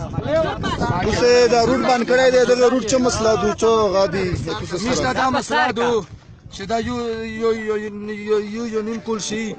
اوس دا روټ باندې کړی دی دغه روټ څه مسله دو څه غادي میشته دا مسله دو چې دا یو نیم کول شي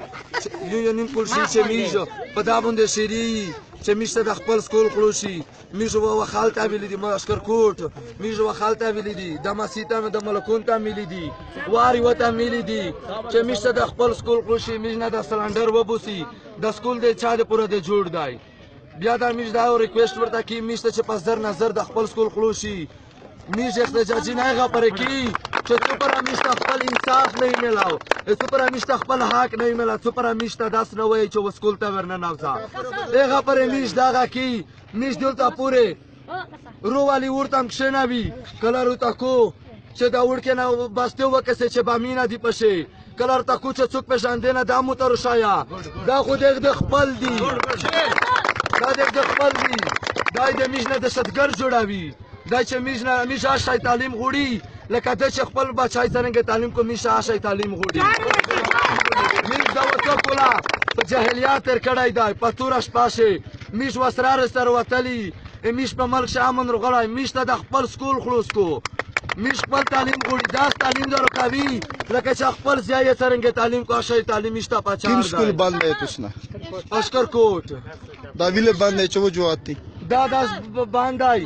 چې میش په دا باندې شری چې میشته د خپل سکول کړو شي میش و خالته ویل دي مشکر کوټ میش و خالته ویل دي د مسیته د ملکون ته ملي دي واری وته ملي دي چې میشته د خپل سکول کړو شي میش نه د سلندر وبوسي د سکول د چا د پوره د جوړ دی بیا دا میش دا ریکوست ورته کی میشته چې پس در نظر د خپل سکول کړو شي میش احتجاجی نه غپره کی چې څو پر میشته خپل انصاف نه ملاو څو پر میشته خپل حق نه ملا څو پر میشته داس نه وای چې وسکول ته ورنه نوځه هغه پر میش داغه کی میش دلته پوره رووالی ورتم کښنوي کله ورته کو چې دا وړکې نه بسته وکسه چې بامینه دی پشه کله ورته کو چې څوک پېژندنه دا مو تر شایا دا خو د خپل دی دا د خپل دی دا د میش نه د شتګر جوړوي دا چې میش آشای تعلیم غوړي لکه دا چې خپل بچای څنګه تعلیم کو میش آشای تعلیم غوړي میش دا وته کولا په جاهلیت تر کړای دی په تورش پاشه میش وسرار سره وتلی میش په ملک شامن رغړای میش ته د خپل سکول خلاص کو میش خپل تعلیم غوړي دا تعلیم درو کوي لکه چې خپل ځای څنګه تعلیم کو آشای تعلیم میشته پچا کوم سکول باندې پښنه اشکر کوټ دا ویل باندې چې وجوهاتي دا باندې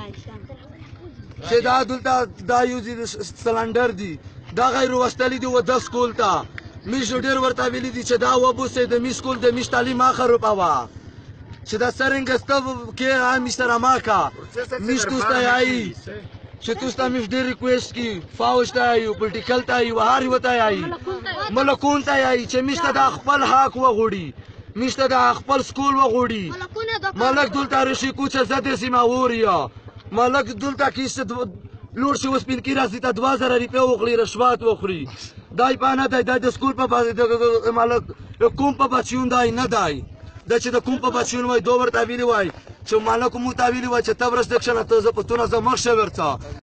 چې دا دلته دا یو سلندر دی دا غیر وستلی دی و د سکول ته میش ډیر ورته ویلی دی چې دا وبوسه د می سکول د میش تعلیم اخر پاوا چې دا سرنګ استو کې هم سره ماکا میش توسته یای چې توسته میش ډیر ریکوست کی فاوش ته یو پولیټیکل ته یو هر وته یای ملکون ته یای چې میش ته د خپل حق وغوړي میش ته د خپل سکول وغوړي ملک دلته رشي کوچه زده سیمه وریا مالک دلته کیسه لور شي اوس پین کې راځي ته 2000 روپیا وخلی رشوت وخوري دای پانه دای د سکول په مالک کوم په بچیون دای نه دای د چې د کوم په بچیون وای دوه ورته ویلی وای چې مالک مو ته ویلی وای چې تبرس دښنه ته ز په تونه ز مخ شورڅه